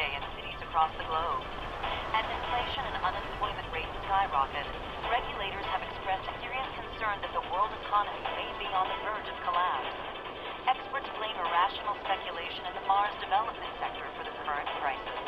day in cities across the globe. As inflation and unemployment rates skyrocket, regulators have expressed serious concern that the world economy may be on the verge of collapse. Experts blame irrational speculation in the Mars development sector for the current crisis.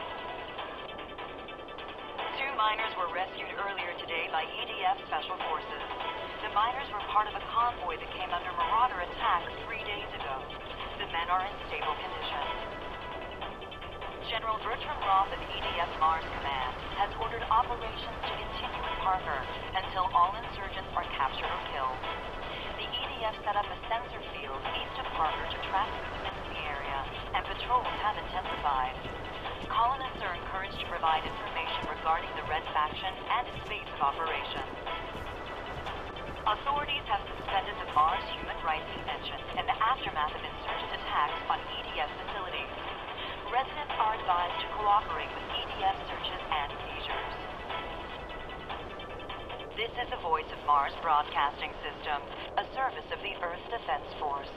Two miners were rescued earlier today by EDF Special Forces. The miners were part of a convoy that came under Marauder attack 3 days ago. The men are in stable condition. General Bertram Roth of EDF Mars Command has ordered operations to continue in Parker until all insurgents are captured or killed. The EDF set up a sensor field east of Parker to track movements in the area, and patrols have intensified. Colonists are encouraged to provide information regarding the Red Faction and its base of operations. Authorities have suspended the Mars Human Rights Convention in the aftermath of insurgent attacks on EDF facilities. Residents are advised to cooperate with EDF searches and seizures. This is the voice of Mars Broadcasting System, a service of the Earth Defense Force.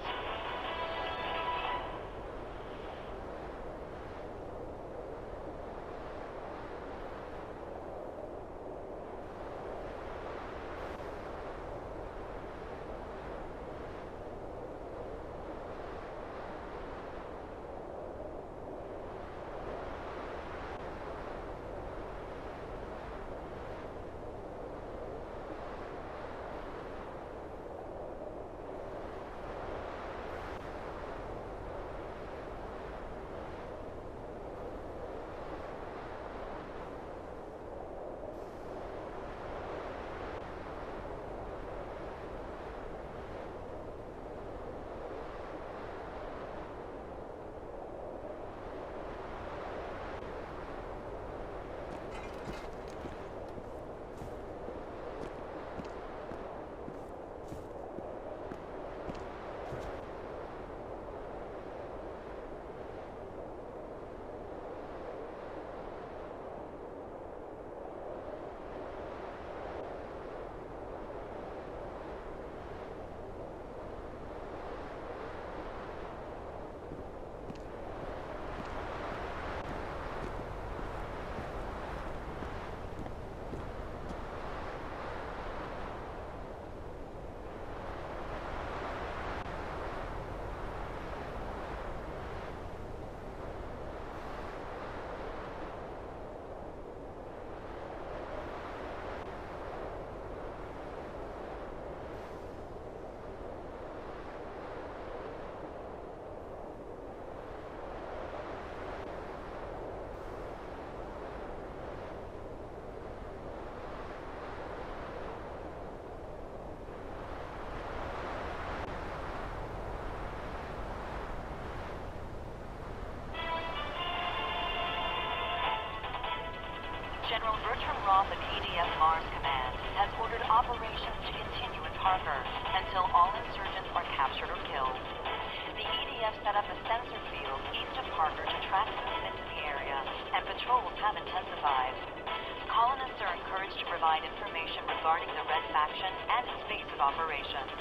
General Bertram Roth of EDF Mars Command has ordered operations to continue in Parker until all insurgents are captured or killed. The EDF set up a sensor field east of Parker to track movement in the area, and patrols have intensified. Colonists are encouraged to provide information regarding the Red Faction and its base of operations.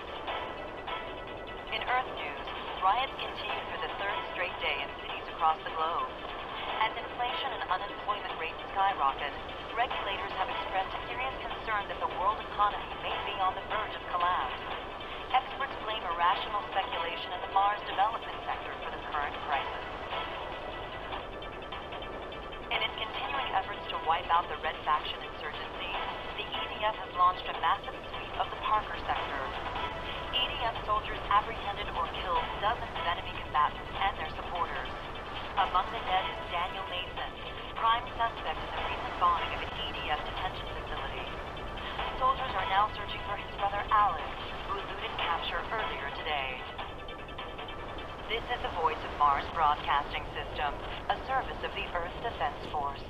In Earth news, riots continued for the third straight day in cities across the globe. As inflation and unemployment rates skyrocket, regulators have expressed serious concern that the world economy may be on the verge of collapse. Experts blame irrational speculation in the Mars development sector for the current crisis. In its continuing efforts to wipe out the Red Faction insurgency, the EDF has launched a massive sweep of the Parker sector. EDF soldiers apprehended or killed dozens of enemy combatants and their supporters. Among the dead is Daniel Mason, prime suspect in the recent bombing of an EDF detention facility. Soldiers are now searching for his brother Alan, who eluded capture earlier today. This is the voice of Mars Broadcasting System, a service of the Earth Defense Force.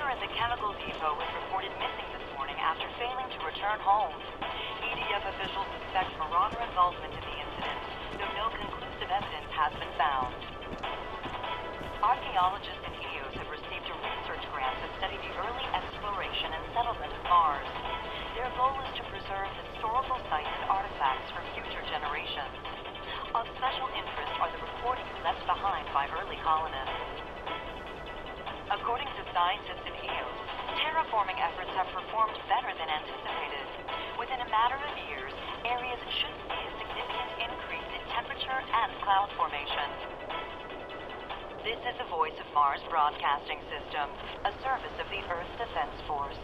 at the chemical depot was reported missing this morning after failing to return home. EDF officials suspect marauder involvement in the incident, though no conclusive evidence has been found. Archaeologists in Eos have received a research grant to study the early exploration and settlement of Mars. Their goal is to preserve historical sites and artifacts for future generations. Of special interest are the recordings left behind by early colonists. According to scientists in Eos, terraforming efforts have performed better than anticipated. Within a matter of years, areas should see a significant increase in temperature and cloud formation. This is the Voice of Mars Broadcasting System, a service of the Earth Defense Force.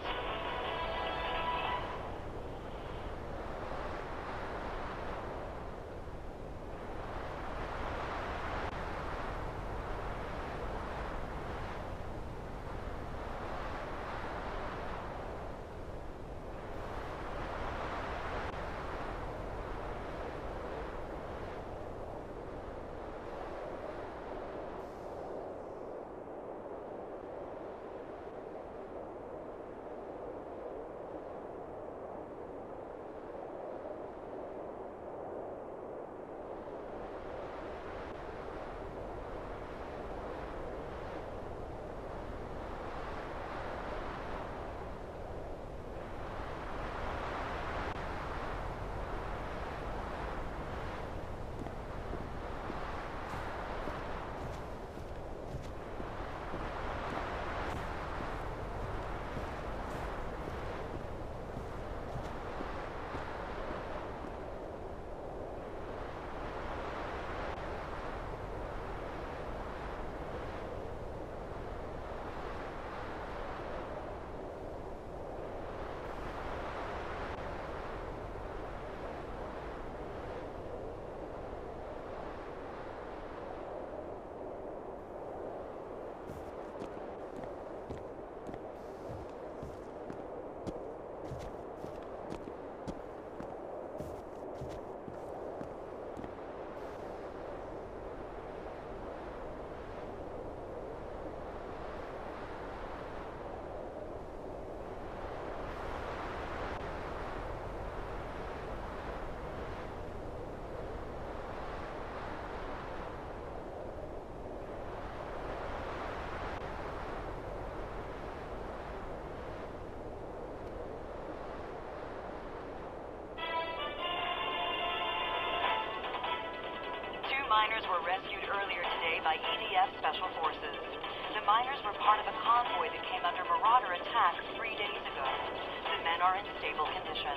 Miners were rescued earlier today by EDF Special Forces. The miners were part of a convoy that came under marauder attack 3 days ago. The men are in stable condition.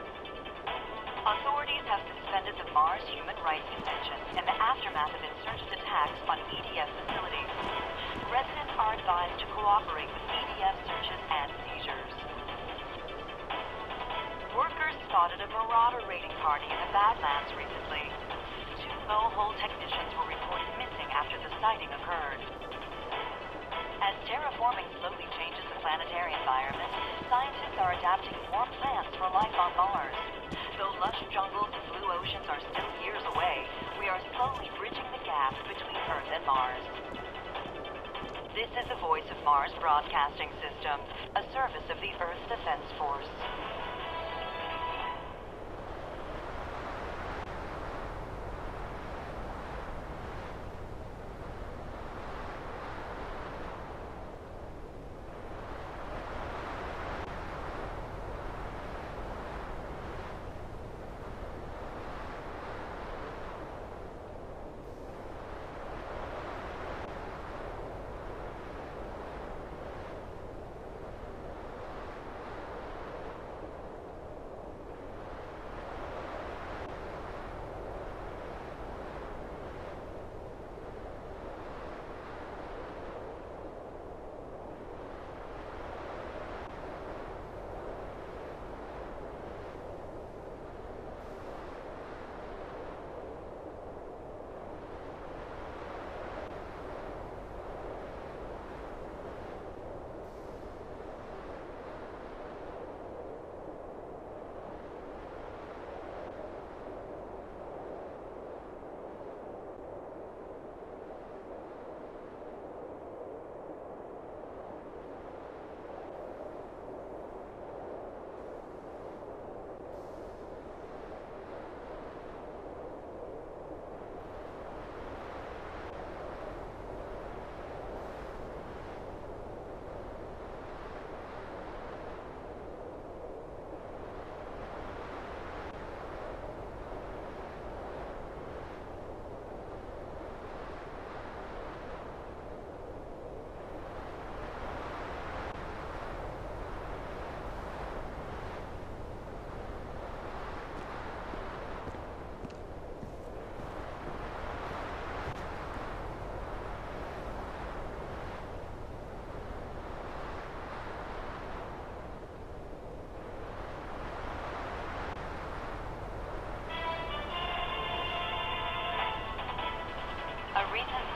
Authorities have suspended the Mars Human Rights Convention in the aftermath of insurgent attacks on EDF facilities. Residents are advised to cooperate with EDF searches and seizures. Workers spotted a marauder raiding party in the Badlands recently. Low-hole technicians were reported missing after the sighting occurred. As terraforming slowly changes the planetary environment, scientists are adapting more plants for life on Mars. Though lush jungles and blue oceans are still years away, we are slowly bridging the gap between Earth and Mars. This is the Voice of Mars Broadcasting System, a service of the Earth Defense Force.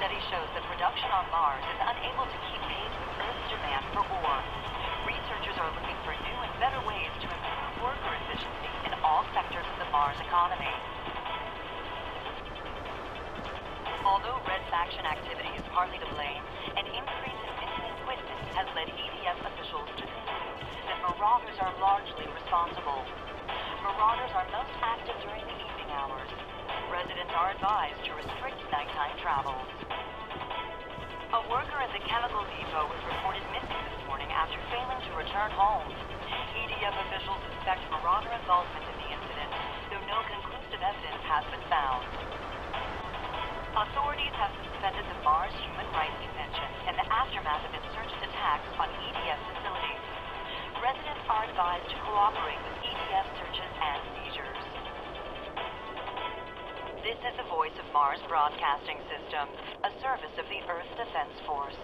study shows that production on Mars is unable to keep pace with Earth's demand for ore. Researchers are looking for new and better ways to improve worker efficiency in all sectors of the Mars economy. Although Red Faction activity is partly to blame, an increase in missing equipment has led EDF officials to conclude that marauders are largely responsible. Marauders are most active during the evening hours. Residents are advised to restrict nighttime travels. A worker at the chemical depot was reported missing this morning after failing to return home. EDF officials suspect marauder involvement in the incident, though no conclusive evidence has been found. Authorities have suspended the Mars Human Rights Convention in the aftermath of insurgent attacks on EDF facilities. Residents are advised to cooperate with EDF searches and seizures. This is the voice of Mars Broadcasting System, a service of the Earth Defense Force.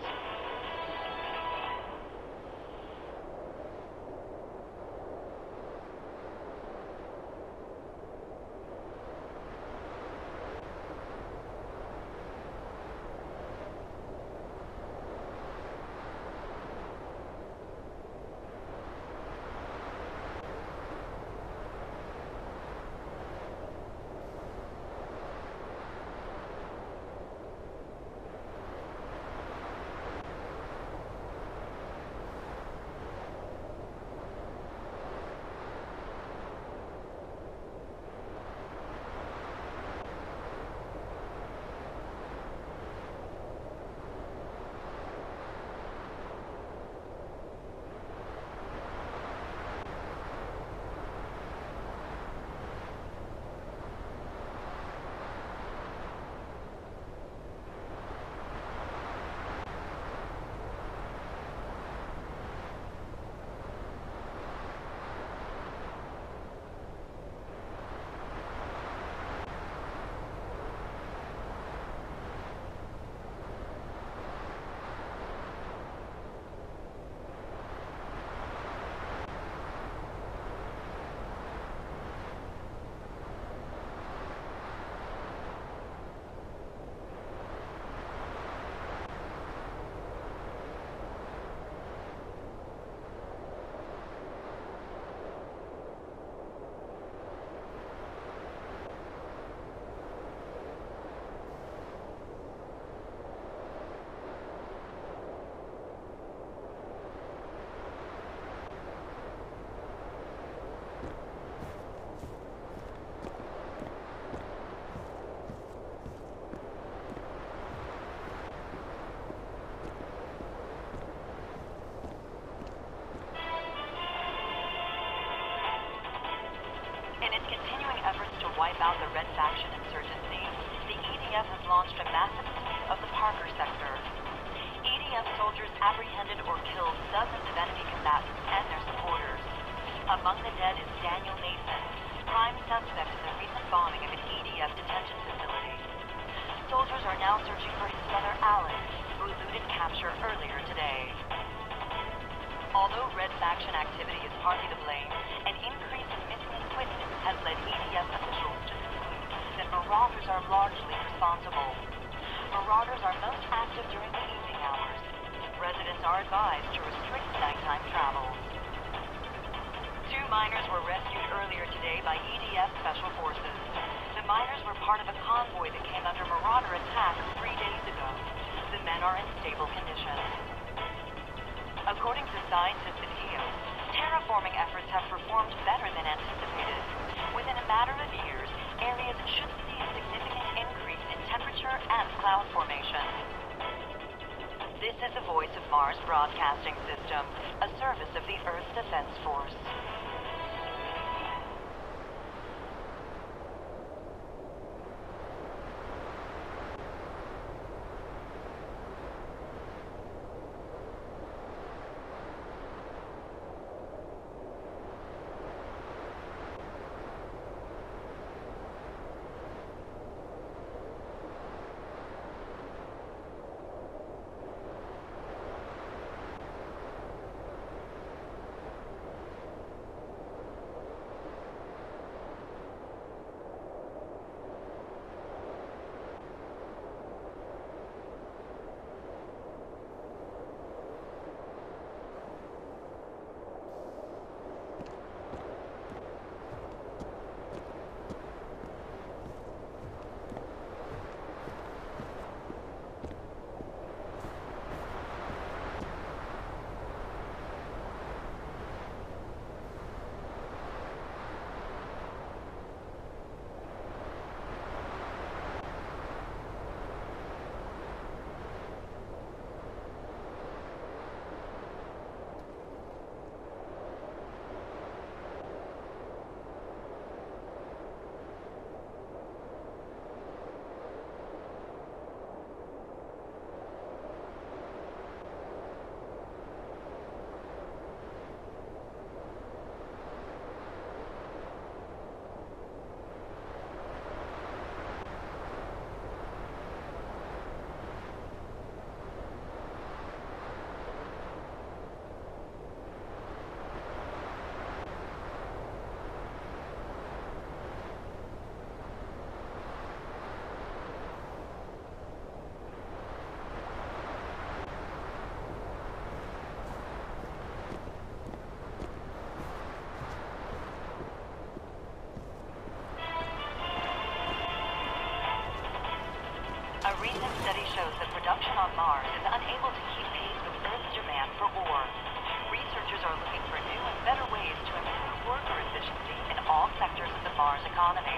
Wipe out the Red Faction insurgency, the EDF has launched a massive sweep of the Parker sector. EDF soldiers apprehended or killed dozens of enemy combatants and their supporters. Among the dead is Daniel Mason, prime suspect in the recent bombing of an EDF detention facility. Soldiers are now searching for his brother Alan, who eluded capture earlier today. Although Red Faction activity is partly to blame, an increase in missing equipment has led EDF officials to conclude that marauders are largely responsible. Marauders are most active during the evening hours. Residents are advised to restrict nighttime travel. 2 miners were rescued earlier today by EDF Special Forces. The miners were part of a convoy that came under marauder attack 3 days ago. The men are in stable condition. According to scientists at EOS, terraforming efforts have performed better than anticipated. Within a matter of years, areas should see a significant increase in temperature and cloud formation. This is the voice of Mars Broadcasting System, a service of the Earth Defense Force. study shows that production on Mars is unable to keep pace with Earth's demand for ore. Researchers are looking for new and better ways to improve worker efficiency in all sectors of the Mars economy.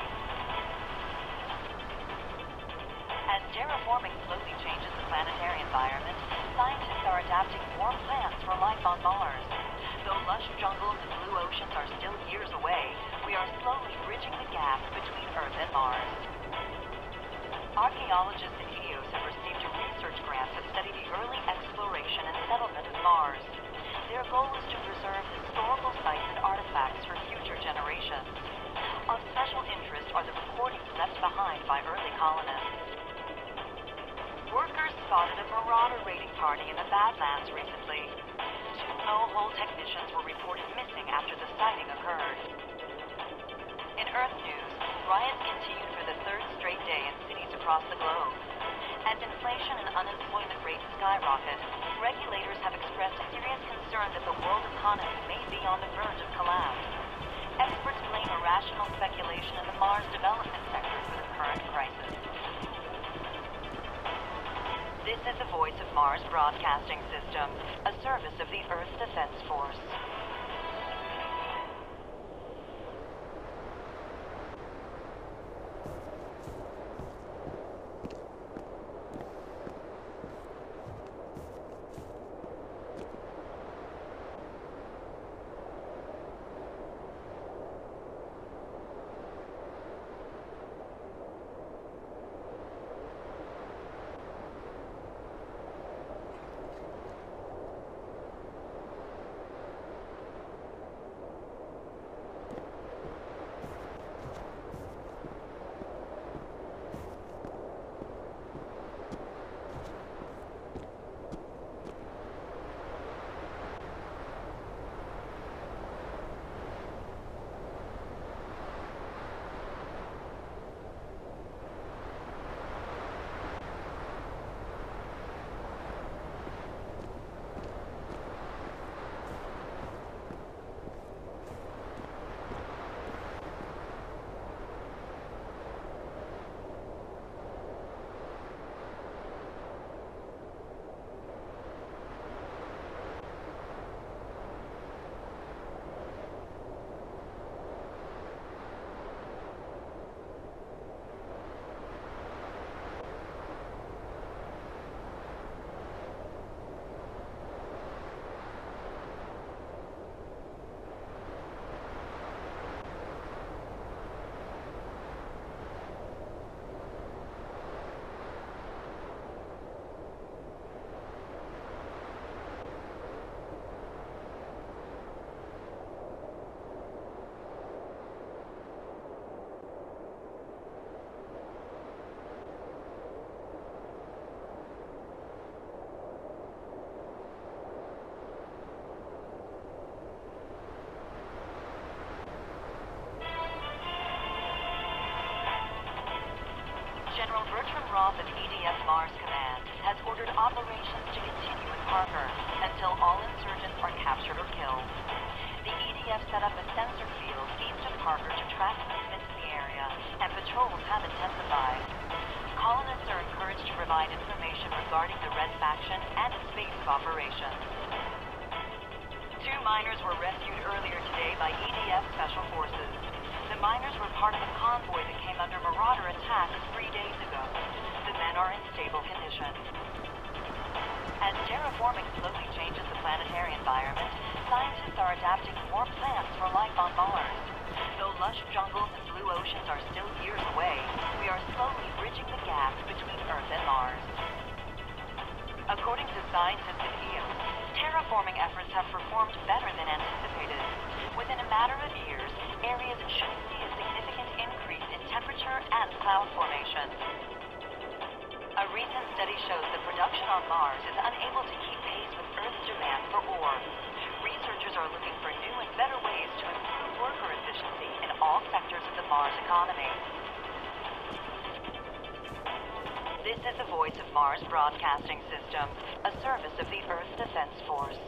As terraforming slowly changes the planetary environment, scientists are adapting warm plants for life on Mars. Though lush jungles and blue oceans are still years away, we are slowly bridging the gap between Earth and Mars. Archaeologists and EOS have received a research grant to study the early exploration and settlement of Mars. Their goal is to preserve historical sites and artifacts for future generations. Of special interest are the recordings left behind by early colonists. Workers spotted a marauder raiding party in the Badlands recently. 2 low-hole technicians were reported missing after the sighting occurred. In Earth news, riots continued for the 3rd straight day in cities across the globe. As inflation and unemployment rates skyrocket, regulators have expressed serious concern that the world economy may be on the verge of collapse. Experts blame irrational speculation in the Mars development sector for the current crisis. This is the voice of Mars Broadcasting System, a service of the Earth Defense Force. Roth of EDF Mars Command has ordered operations to continue in Parker until all insurgents are captured or killed. The EDF set up a sensor field east of Parker to track movements in the area, and patrols have intensified. Colonists are encouraged to provide information regarding the Red Faction and its base of operations. 2 miners were rescued earlier today by EDF Special Forces. The miners were part of a convoy that came under Marauder attack 3 days ago. The men are in stable condition. As terraforming slowly changes the planetary environment, scientists are adapting more plants for life on Mars. Though lush jungles and blue oceans are still years away, we are slowly bridging the gap between Earth and Mars. According to scientists at EOS, terraforming efforts have performed better than anticipated. Within a matter of years, areas should see a significant increase in temperature and cloud formation. A recent study shows that production on Mars is unable to keep pace with Earth's demand for ore. Researchers are looking for new and better ways to improve worker efficiency in all sectors of the Mars economy. This is the voice of Mars Broadcasting System, a service of the Earth Defense Force.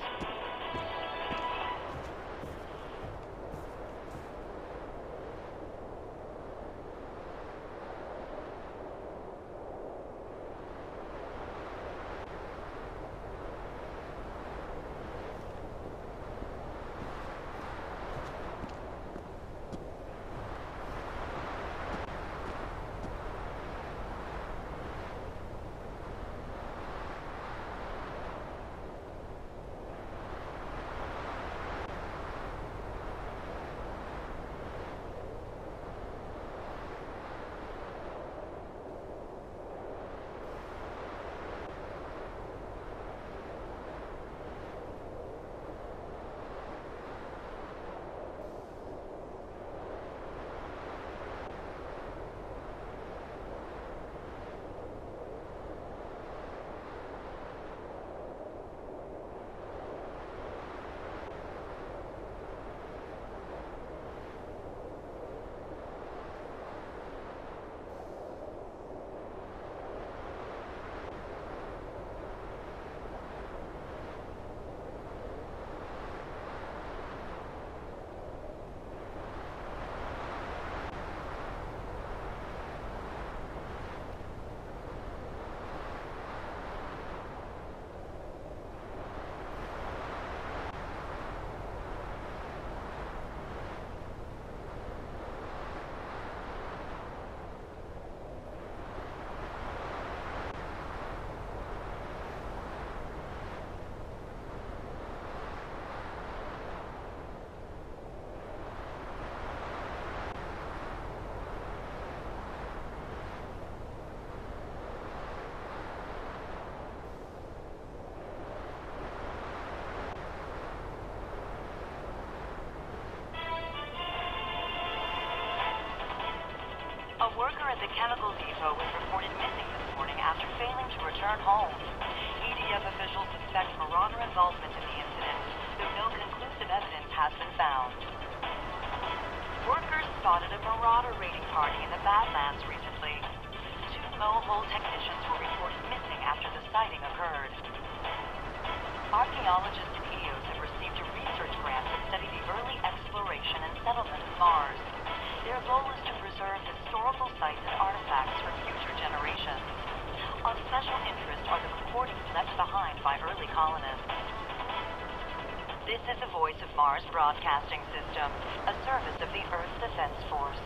worker at the chemical depot was reported missing this morning after failing to return home. EDF officials suspect marauder involvement in the incident, though no conclusive evidence has been found. Workers spotted a marauder raiding party in the Badlands recently. 2 mow-hole technicians were reported missing after the sighting occurred. Archaeologists and EOS have received a research grant to study the early exploration and settlement of Mars. Their goal is to preserve historical sites and artifacts for future generations. Of special interest are the recordings left behind by early colonists. This is the Voice of Mars Broadcasting System, a service of the Earth Defense Force.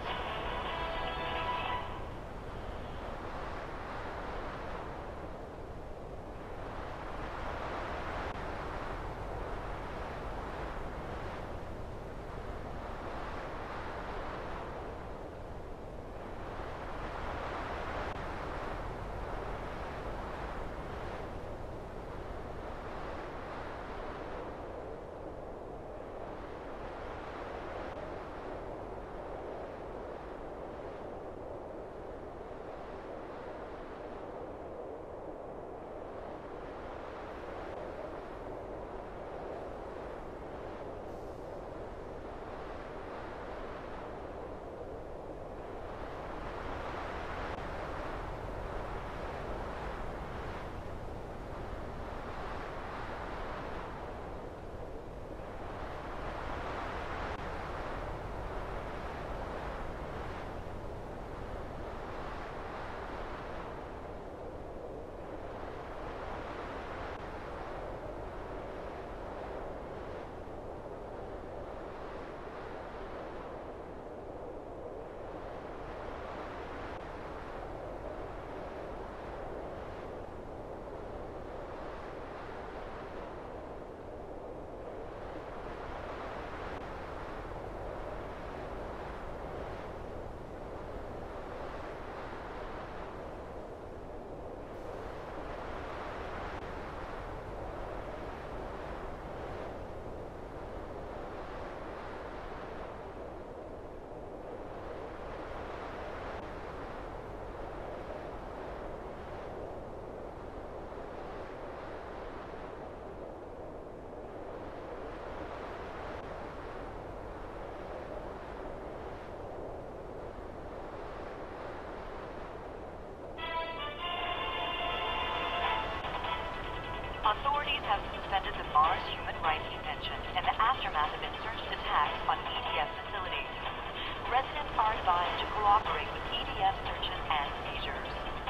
Authorities have suspended the Mars Human Rights Convention in the aftermath of insurgent attacks on EDF facilities. Residents are advised to cooperate with EDF searches and seizures.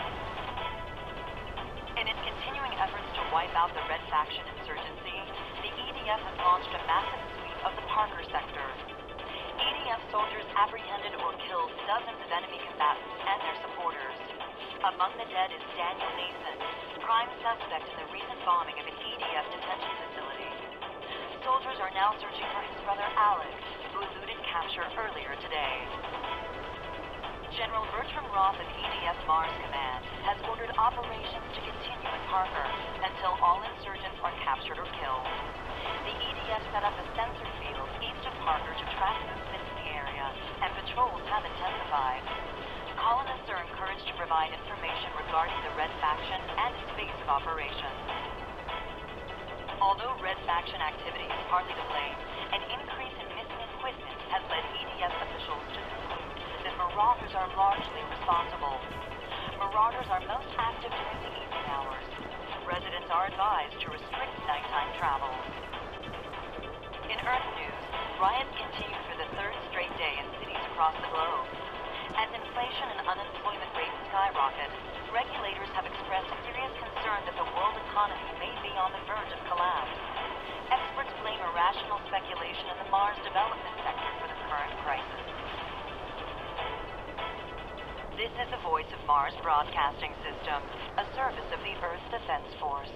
In its continuing efforts to wipe out the Red Faction insurgency, the EDF has launched a massive sweep of the Parker sector. EDF soldiers apprehended or killed dozens of enemy combatants and their supporters. Among the dead is Daniel Nason, prime suspect in the recent bombing of an EDF detention facility. Soldiers are now searching for his brother Alex, who eluded capture earlier today. General Bertram Roth of EDF Mars Command has ordered operations to continue in Parker until all insurgents are captured or killed. The EDF set up a sensor field east of Parker to track movements in the area, and patrols have intensified. Colonists are encouraged to provide information regarding the Red Faction and its base of operations. Although Red Faction activity is partly to blame, an increase in missing equipment has led EDF officials to conclude that marauders are largely responsible. Marauders are most active during the evening hours. Residents are advised to restrict nighttime travel. In Earth news, riots continue for the third straight day in cities across the globe. As inflation and unemployment rates skyrocket, regulators have expressed serious concern that the world economy may be on the verge of collapse. Experts blame irrational speculation in the Mars development sector for the current crisis. This is the Voice of Mars Broadcasting System, a service of the Earth Defense Force.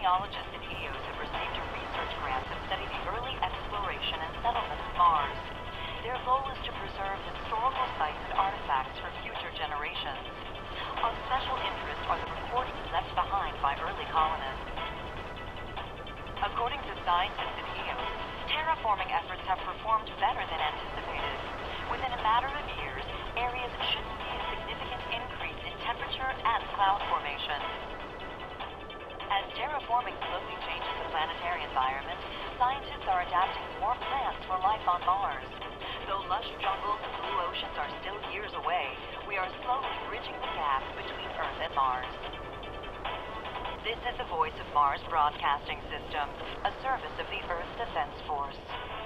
archaeologists at EOS have received a research grant to study the early exploration and settlement of Mars. Their goal is to preserve historical sites and artifacts for future generations. Of special interest are the recordings left behind by early colonists. According to scientists at EOS, terraforming efforts have performed better than anticipated. Within a matter of years, areas should see a significant increase in temperature and cloud formation. As terraforming slowly changes the planetary environment, scientists are adapting more plants for life on Mars. Though lush jungles and blue oceans are still years away, we are slowly bridging the gap between Earth and Mars. This is the Voice of Mars Broadcasting System, a service of the Earth Defense Force.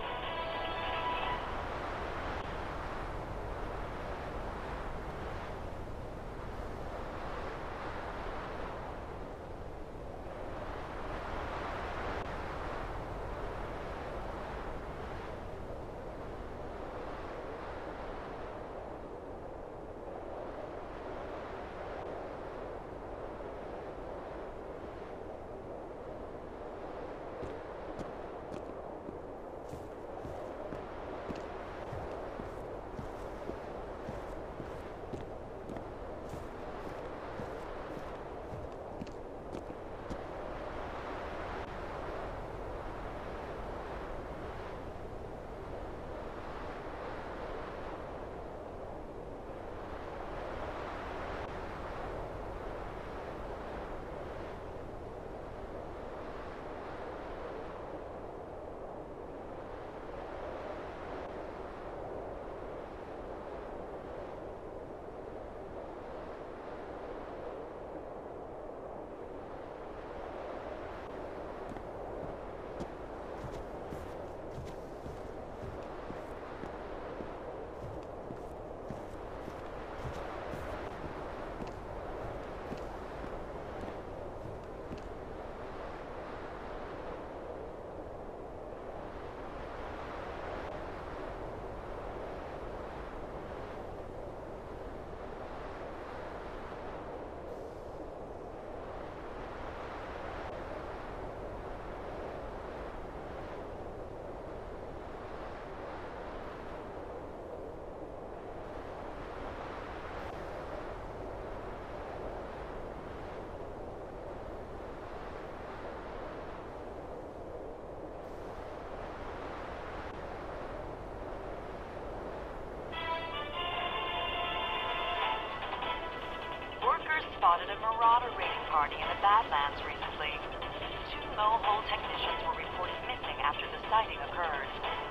Spotted a marauder raiding party in the Badlands recently. 2 mole technicians were reported missing after the sighting occurred.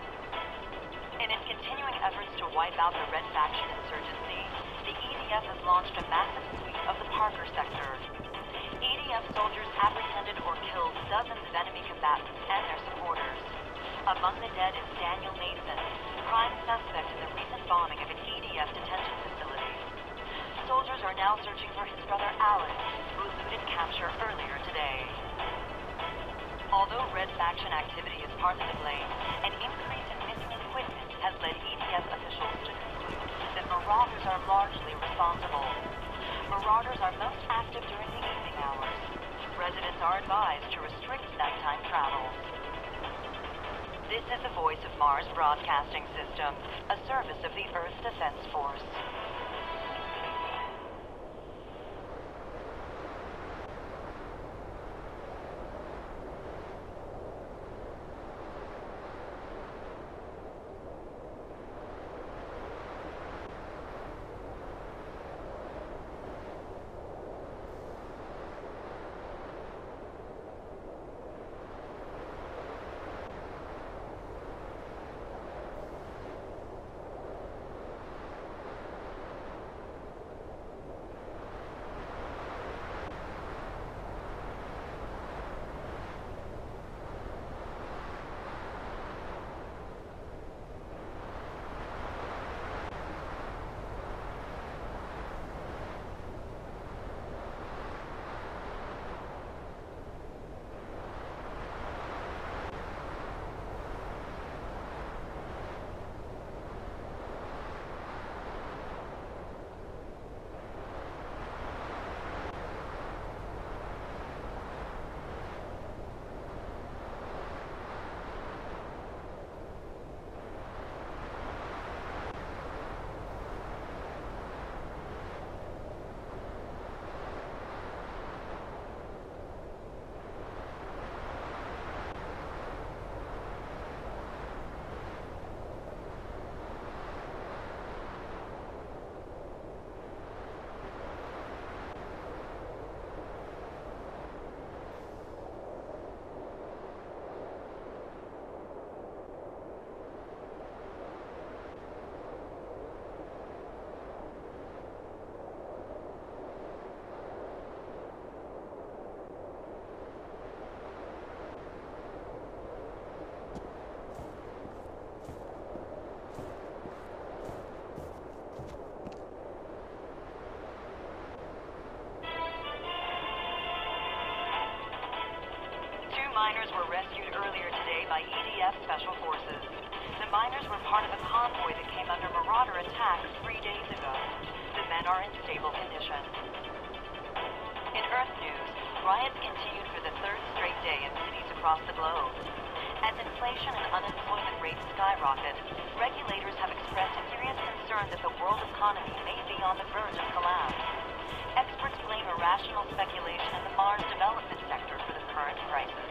In its continuing efforts to wipe out the Red Faction insurgency, the EDF has launched a massive sweep of the Parker sector. EDF soldiers apprehended or killed dozens of enemy combatants and their supporters. Among the dead is Daniel Mason, prime suspect in the recent bombing of an EDF detention facility. Soldiers are now searching for his brother Alan, who eluded capture earlier today. Although Red Faction activity is partly to blame, an increase in missing equipment has led EDF officials to conclude that marauders are largely responsible. Marauders are most active during the evening hours. Residents are advised to restrict nighttime travel. This is the Voice of Mars Broadcasting System, a service of the Earth Defense Force. miners were rescued earlier today by EDF Special Forces. The miners were part of a convoy that came under Marauder attack 3 days ago. The men are in stable condition. In Earth news, riots continued for the third straight day in cities across the globe. As inflation and unemployment rates skyrocket, regulators have expressed serious concern that the world economy may be on the verge of collapse. Experts blame irrational speculation in the Mars development sector for the current crisis.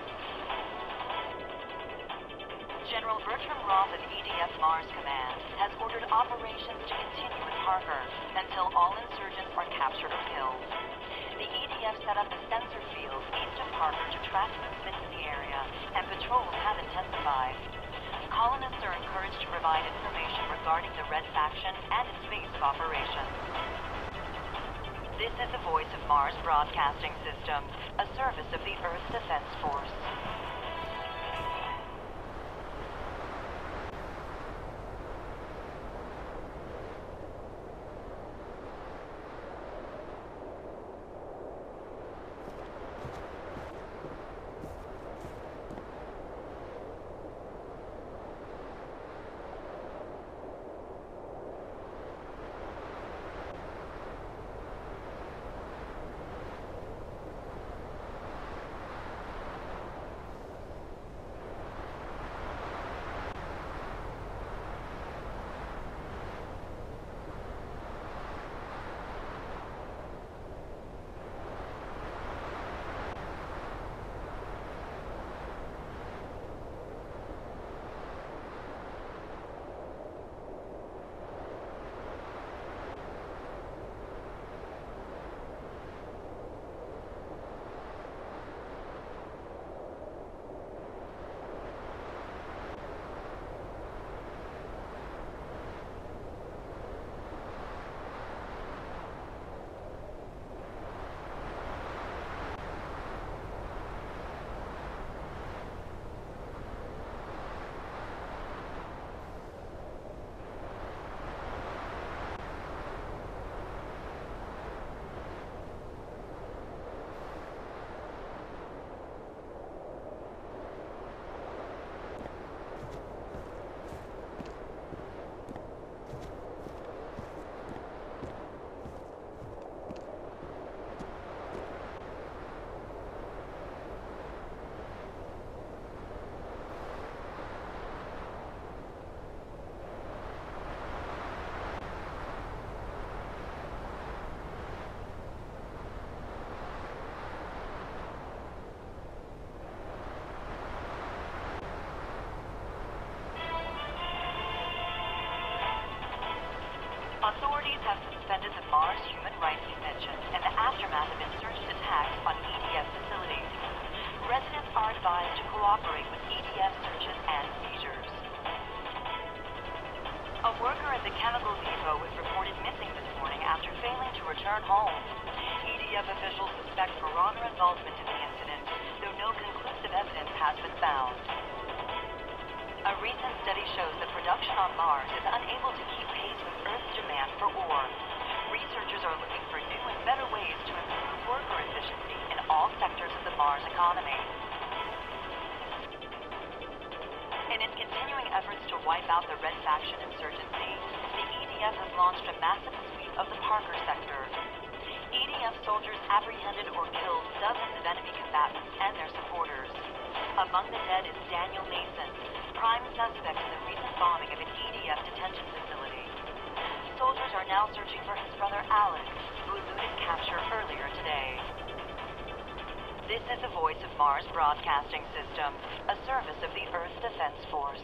General Bertram Roth of EDF Mars Command has ordered operations to continue at Parker until all insurgents are captured or killed. The EDF set up a sensor field east of Parker to track movement in the area, and patrols have intensified. Colonists are encouraged to provide information regarding the Red Faction and its base of operations. This is the Voice of Mars Broadcasting System, a service of the Earth Defense Force. Authorities have suspended the Mars Human Rights Convention in the aftermath of insurgent attacks on EDF facilities. Residents are advised to cooperate with EDF searches and seizures. A worker at the chemical depot was reported missing this morning after failing to return home. EDF officials suspect Marauder involvement in the incident, though no conclusive evidence has been found. A recent study shows that production on Mars is unable to keep pace with Earth's demand for ore. Researchers are looking for new and better ways to improve worker efficiency in all sectors of the Mars economy. In its continuing efforts to wipe out the Red Faction insurgency, the EDF has launched a massive sweep of the Parker sector. EDF soldiers apprehended or killed dozens of enemy combatants and their supporters. Among the dead is Daniel Mason, prime suspect in the recent bombing of an EDF detention facility. Soldiers are now searching for his brother Alex, who eluded capture earlier today. This is the Voice of Mars Broadcasting System, a service of the Earth Defense Force.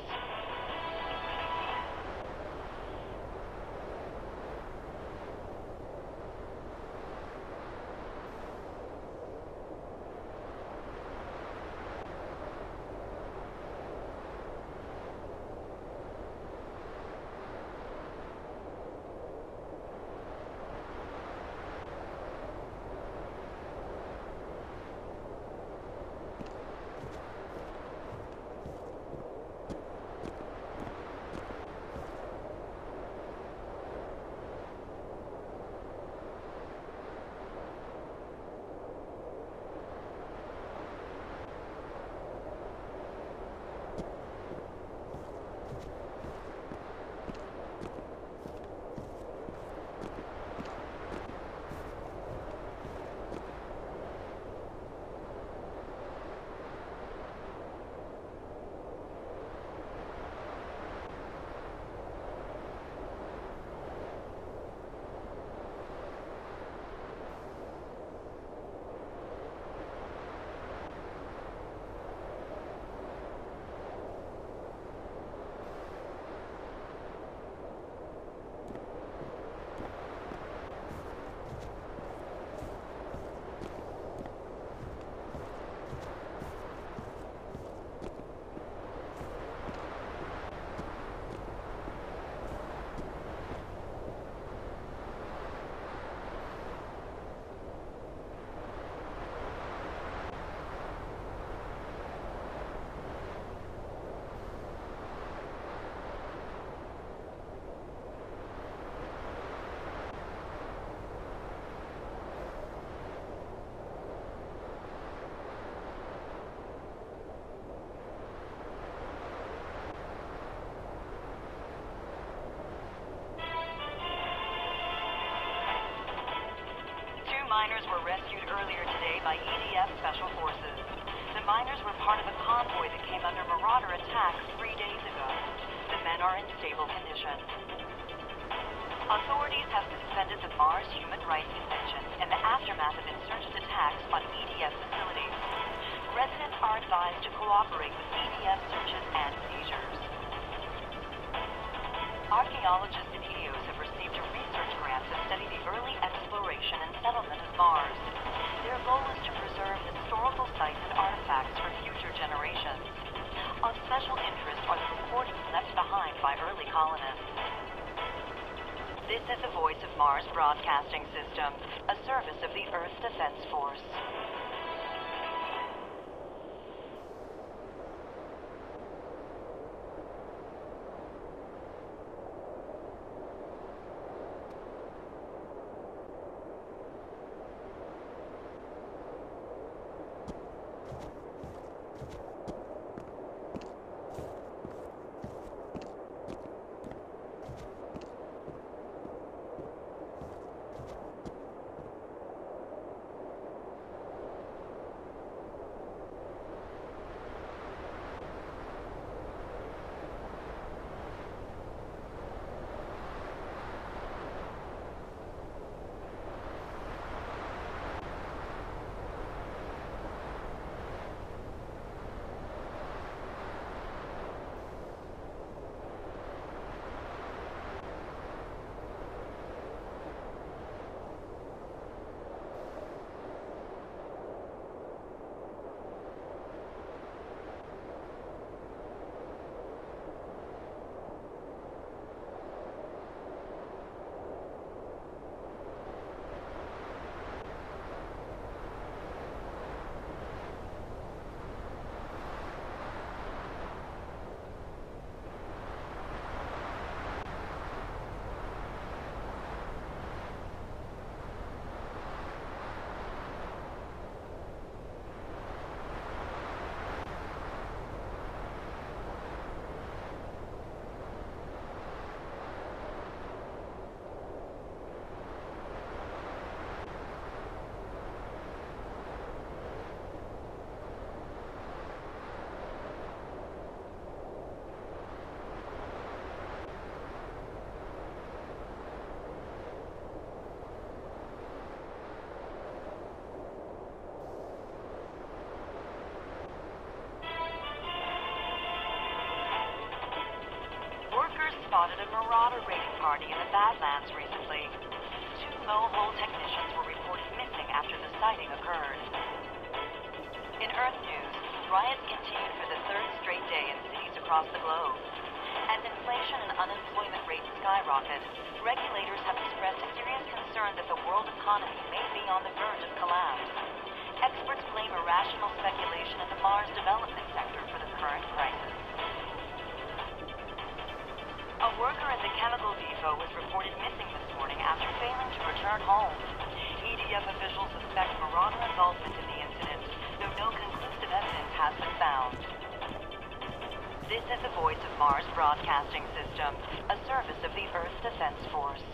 miners were rescued earlier today by EDF Special Forces. The miners were part of a convoy that came under Marauder attack 3 days ago. The men are in stable condition. Authorities have suspended the Mars Human Rights Convention in the aftermath of insurgent attacks on EDF facilities. Residents are advised to cooperate with EDF searches and seizures. Archaeologists and EOs have received a research grant to study the early exploration and settlement of Mars. Their goal is to preserve historical sites and artifacts for future generations. Of special interest are the recordings left behind by early colonists. This is the Voice of Mars Broadcasting System, a service of the Earth Defense Force. Spotted a Marauder raiding party in the Badlands recently. 2 low-hole technicians were reported missing after the sighting occurred. In Earth news, riots continued for the 3rd straight day in cities across the globe. As inflation and unemployment rates skyrocket, regulators have expressed serious concern that the world economy may be on the verge of collapse. Experts blame irrational speculation in the Mars development sector for the current crisis. A worker at the chemical depot was reported missing this morning after failing to return home. EDF officials suspect Marauder involvement in the incident, though no conclusive evidence has been found. This is the Voice of Mars Broadcasting System, a service of the Earth Defense Force.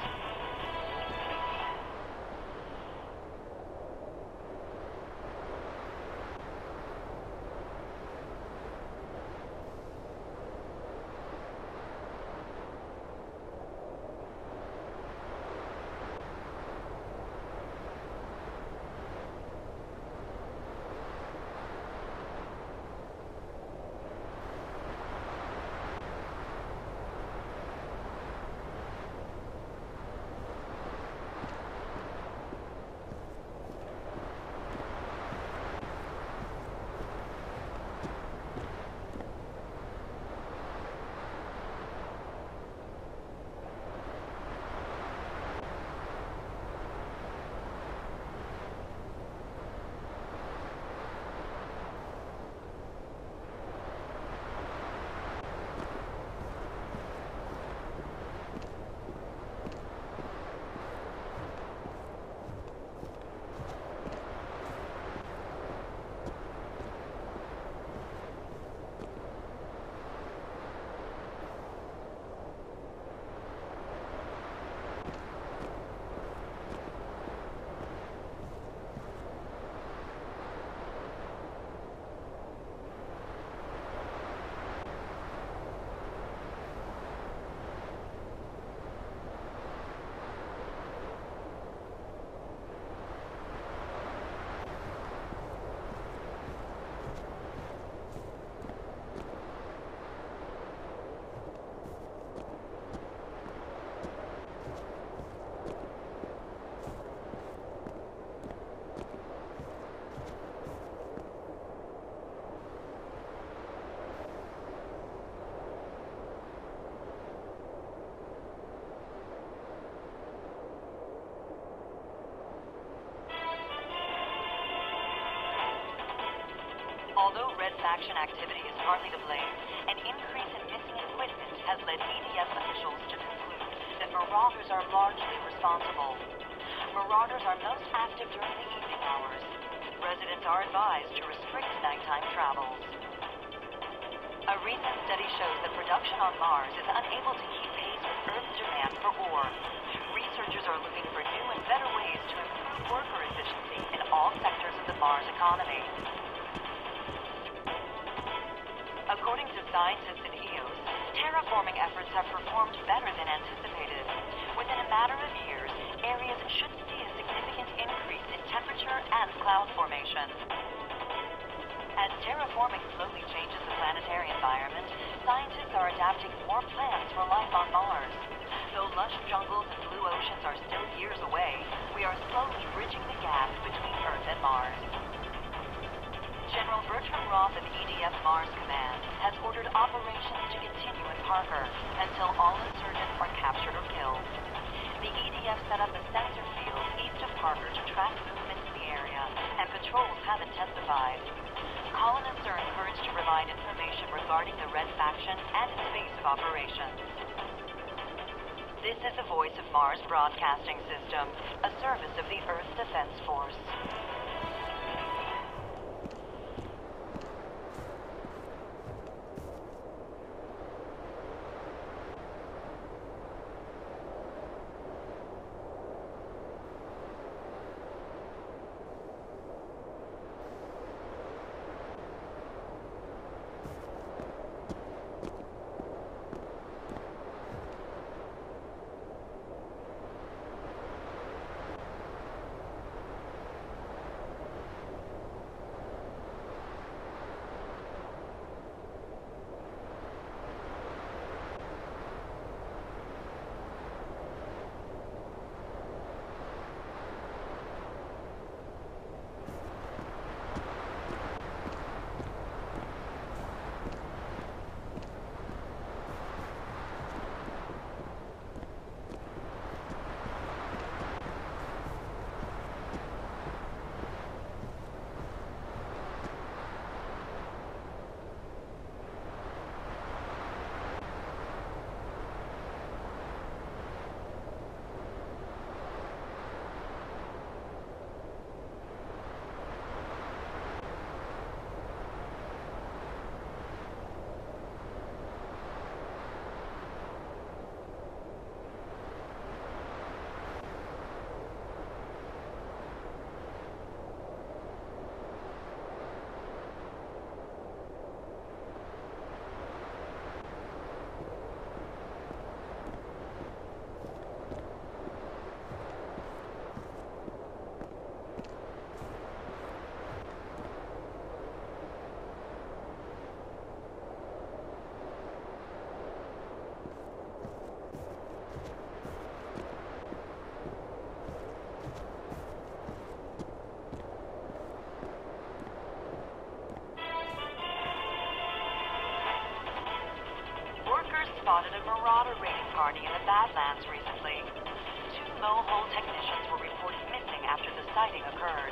Red Faction activity is partly to blame, an increase in missing equipment has led EDF officials to conclude that marauders are largely responsible. Marauders are most active during the evening hours. Residents are advised to restrict nighttime travels. A recent study shows that production on Mars is unable to keep pace with Earth's demand for ore. Researchers are looking for new and better ways to improve worker efficiency in all sectors of the Mars economy. According to scientists at EOS, terraforming efforts have performed better than anticipated. Within a matter of years, areas should see a significant increase in temperature and cloud formation. As terraforming slowly changes the planetary environment, scientists are adapting more plants for life on Mars. Though lush jungles and blue oceans are still years away, we are slowly bridging the gap between Earth and Mars. General Bertram Roth of EDF Mars Command has ordered operations to continue in Parker until all insurgents are captured or killed. The EDF set up a sensor field east of Parker to track movement in the area, and patrols have intensified. Colonists are encouraged to provide information regarding the Red Faction and its base of operations. This is the Voice of Mars Broadcasting System, a service of the Earth Defense Force. Spotted a marauder raiding party in the Badlands recently. 2 low-hole technicians were reported missing after the sighting occurred.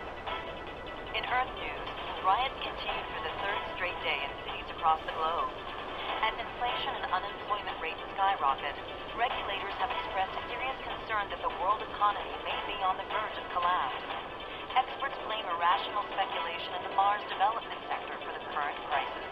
In Earth news, riots continued for the 3rd straight day in cities across the globe. As inflation and unemployment rates skyrocket, regulators have expressed serious concern that the world economy may be on the verge of collapse. Experts blame irrational speculation in the Mars development sector for the current crisis.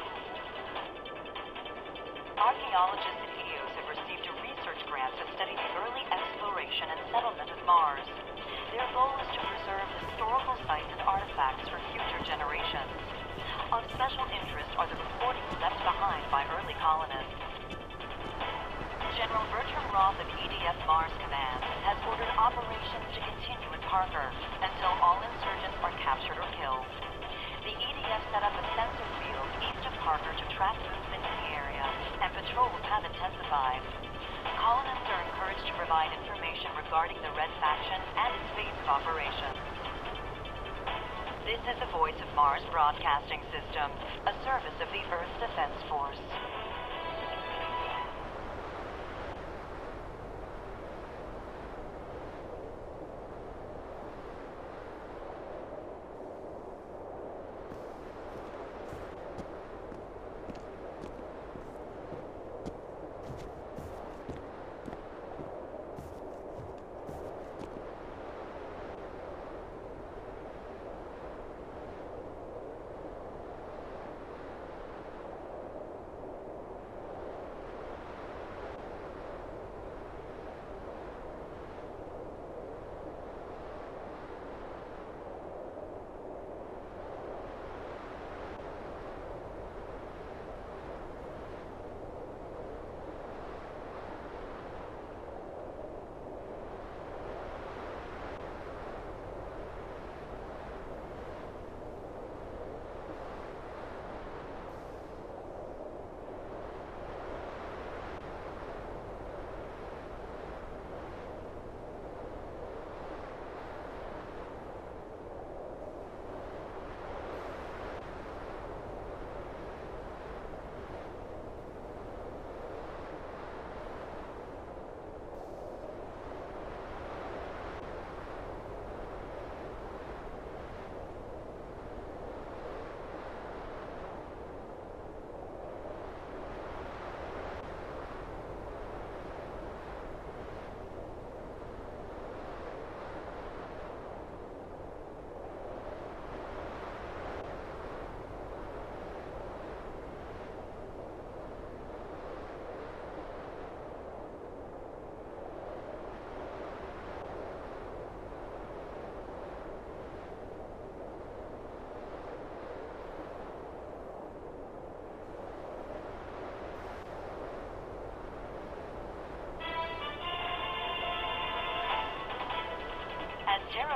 Archaeologists at EOS have received a research grant to study the early exploration and settlement of Mars. Their goal is to preserve historical sites and artifacts for future generations. Of special interest are the recordings left behind by early colonists. General Bertram Roth of EDF Mars Command has ordered operations to continue in Parker until all insurgents are captured or killed. The EDF set up a sensor field east of Parker to track movement in the area, and patrols have intensified. Colonists are encouraged to provide information regarding the Red Faction and its base of operations. This is the Voice of Mars Broadcasting System, a service of the Earth Defense Force.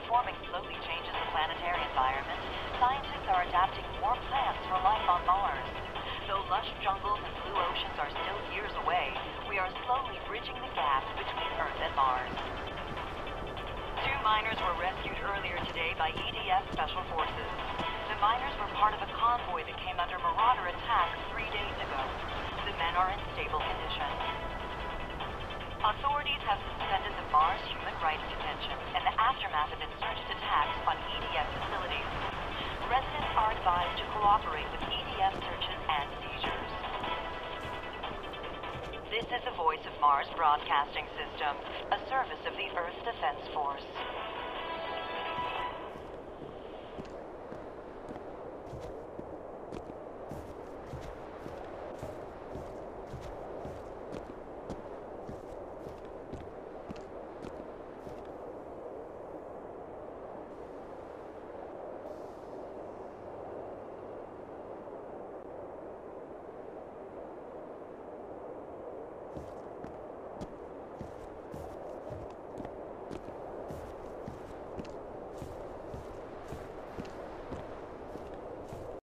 Terraforming slowly changes the planetary environment, scientists are adapting more plants for life on Mars. Though lush jungles and blue oceans are still years away, we are slowly bridging the gap between Earth and Mars. 2 miners were rescued earlier today by EDF Special Forces. The miners were part of a convoy that came under Marauder attack 3 days ago. The men are in stable condition. Authorities have suspended the Mars Human Rights Convention in the aftermath of insurgent attacks on EDF facilities. Residents are advised to cooperate with EDF searches and seizures. This is the Voice of Mars Broadcasting System, a service of the Earth Defense Force.